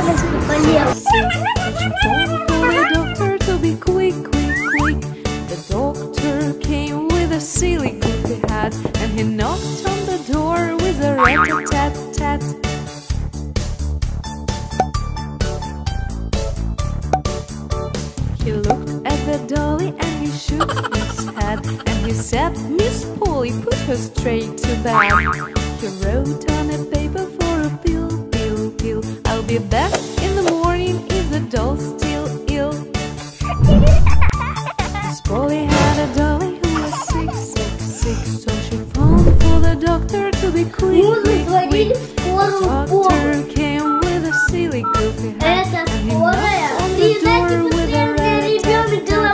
For the doctor to be quick, quick, quick. The doctor came with a silly goofy hat, and he knocked on the door with a rat-a-tat-tat. He looked at the dolly and he shook his head, and he said, "Miss Polly, put her straight to bed." He wrote on a paper for a pill, pill, pill. "I'll be back in the morning if the doll's still ill." Miss Polly had a dolly who was sick, sick, sick. So she phoned for the doctor to be quick, quick, quick. The doctor came with a silly goofy hat, and he knocked on the door with a rat-a-tat-tat.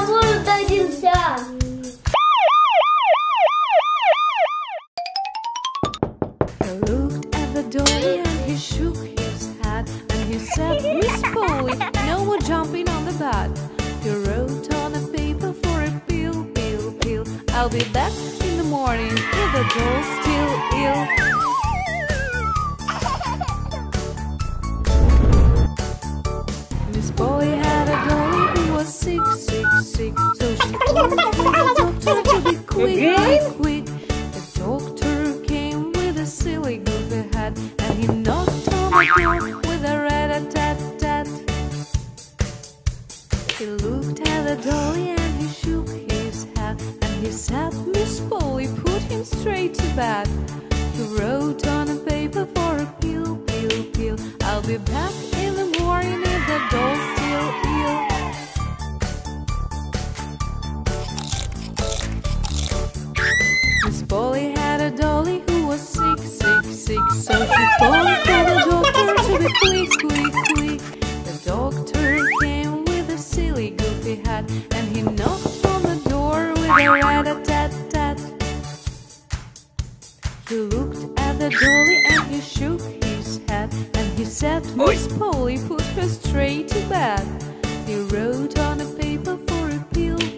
He looked at the dolly and he shook his head, and he said, "Miss Polly, no more jumping on the bed." He wrote on a paper for a pill, pill, pill. "I'll be back in the morning if the doll's still ill." Miss Polly had a dolly who was sick, sick, sick. So she called for the doctor to be quick, quick, quick. The doctor came with a silly goofy hat, and he knocked on the door with a rat-a-tat-tat. He looked at the dolly and he shook his head, and he said, "Miss Polly, put him straight to bed." He wrote on a paper for a pill, pill, pill. "I'll be back in the morning if the doll's still ill." Miss Polly had a dolly who was sick, sick, sick. So she phoned for the doctor to be quick, quick, quick. The doctor came with a silly goofy hat, and he knocked on the door with a rat-a-tat-tat. He looked at the dolly and he shook his head, and he said, "Miss Polly, put her straight to bed." He wrote on a paper for a pill,